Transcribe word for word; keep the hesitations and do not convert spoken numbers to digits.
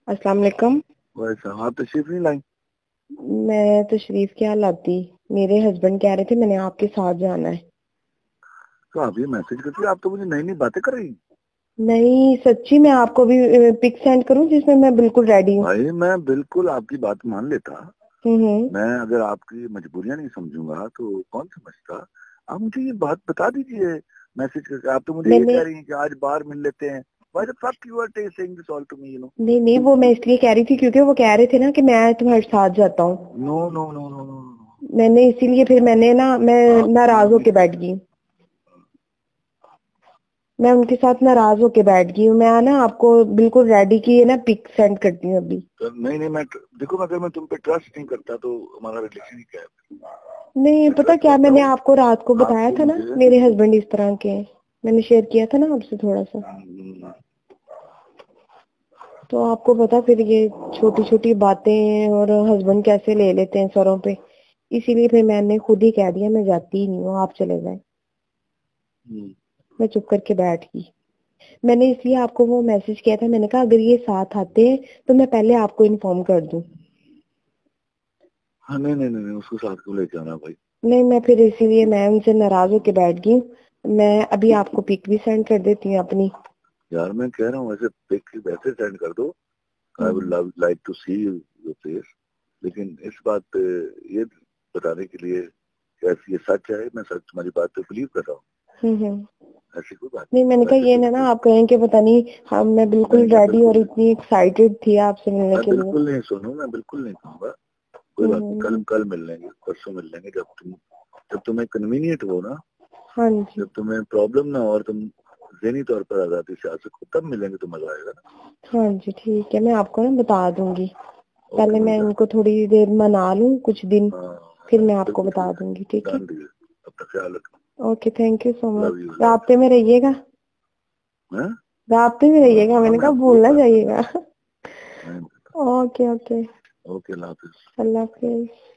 अस्सलाम वालेकुम। वैसे हाँ तशरीफ नहीं लाई। मैं तशरीफ क्या लाती, मेरे हस्बैंड कह रहे थे मैंने आपके साथ जाना है। तो आप ये मैसेज करती है, आप तो मुझे नई नई बातें कर रही हैं। नहीं सच्ची, मैं आपको भी पिक सेंड करूं जिसमें मैं बिल्कुल रेडी हूँ। भाई मैं बिल्कुल आपकी बात मान लेता। हम्म हम्म। मैं अगर आपकी मजबूरियां नहीं समझूंगा तो कौन समझता। आप मुझे ये बात बता दीजिए मैसेज करके। आप तो मुझे ये मैंने कह रही हैं कि आज बाहर मिल लेते हैं। Why the fuck you are saying this all to me, you know? नहीं नहीं, वो मैं इसलिए कह रही थी क्योंकि वो कह रहे थे ना कि मैं तुम्हारे साथ जाता हूँ। No no no no no no. मैंने इसीलिए फिर मैंने ना मैं आप नाराज नहीं। होके बैठ गई। मैं उनके साथ नाराज होके बैठ गई हूँ। मैं ना आपको बिल्कुल रेडी की है ना पिक सेंड करती हूँ अभी। तो नहीं नहीं मैं देखो अगर मैं तुम पे ट्रस्ट नहीं करता तो हमारा रिलेशन ही क्या है। नहीं मैं पता ट्रस्ट क्या, करता मैंने हूँ आपको रात को बताया आपको था ना मुझे। मेरे हस्बैंड इस तरह के हैं। मैंने शेयर किया था ना आपसे थोड़ा सा। हम्म, तो आपको पता फिर ये छोटी छोटी बातें और हस्बैंड कैसे ले लेते हैं सरों पे। इसीलिए फिर मैंने खुद ही कह दिया मैं जाती ही नहीं हूँ, आप चले जाए। हम्म। मैं चुप करके बैठ गई। मैंने इसलिए आपको वो मैसेज किया था, मैंने कहा अगर ये साथ आते हैं तो मैं पहले आपको इन्फॉर्म कर दूं। हाँ नहीं नहीं नहीं नहीं, उसको साथ को लेके आना भाई। नहीं मैं फिर इसीलिए मैं उनसे नाराज होके बैठ गई हूँ। मैं अभी आपको पिक भी सेंड कर देती हूँ अपनी। यार मैं कह रहा हूँ ऐसे पिक वैसे सेंड कर दो। I would hmm. Love like to see your face. लेकिन इस बात पे ये बताने के लिए कि ऐसी ये सच है, मैं सच तुम्हारी बात पे बिलीव कर रहा हूँ। हम्म हम्म। ऐसी कोई बात नहीं नहीं मैंने कहा वैसे ये तो ना ना बिल्कुल। आप कहें कि पता नहीं, हम मैं नहीं बिल्कुल मैं रेडी और बिल्कुल इतनी एक्साइटेड थी आपसे मिलने मैं के लिए। बिल्कुल नहीं सुनू मैं बिल्कुल नहीं कहूंगा। कोई बात नहीं, कल हम्म। कल मिल लेंगे, परसों मिल लेंगे, जब तुम जब तुम्हें कन्वीनियंट हो ना। हाँ जी। जब तुम्हें प्रॉब्लम ना हो और तुम जहनी तौर पर आजादी से आ सको तब मिलेंगे तो मजा आएगा ना। हाँ जी ठीक है, मैं आपको ना बता दूंगी। ओके पहले मेरी मैं जान। इनको थोड़ी देर मना लूं कुछ दिन, हाँ फिर मैं आपको बिल्कुल बता ठीक दूंगी, है, ठीक है। जान दीजिए। अपना ख्याल रखना। Okay thank you so much. Love you love राब्ते में रहिएगा। यू। राब्ते में रहिएगा, हाँ मैंने मैं कहा आपको भूल ना बात जाइएगा। नहीं। Okay okay. ओके अल्लाह हाफिज। अल्लाह हाफिज।